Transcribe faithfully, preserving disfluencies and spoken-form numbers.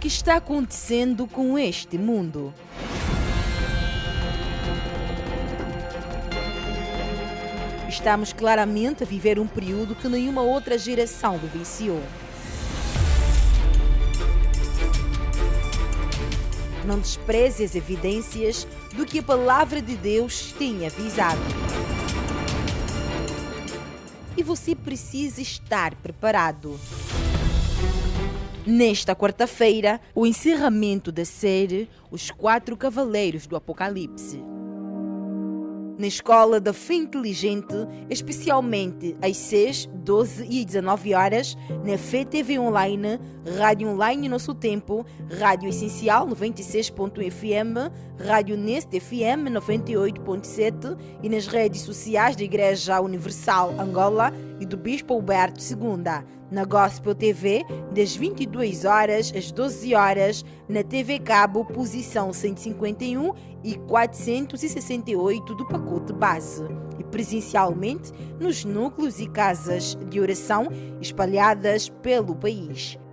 que está acontecendo com este mundo? Estamos claramente a viver um período que nenhuma outra geração vivenciou. Não despreze as evidências do que a palavra de Deus tem avisado. E você precisa estar preparado. Nesta quarta-feira, o encerramento da série Os Quatro Cavaleiros do Apocalipse. Na Escola da Fé Inteligente, especialmente às seis, doze e dezenove horas, na Fé T V Online, Rádio Online Nosso Tempo, Rádio Essencial noventa e seis ponto F M, Rádio Nest F M noventa e oito ponto sete e nas redes sociais da Igreja Universal Angola e do Bispo Alberto segunda. Na Gospel T V, das vinte e duas horas às doze horas, na T V Cabo, posição cento e cinquenta e um e quatrocentos e sessenta e oito do pacote base. E presencialmente nos núcleos e casas de oração espalhadas pelo país.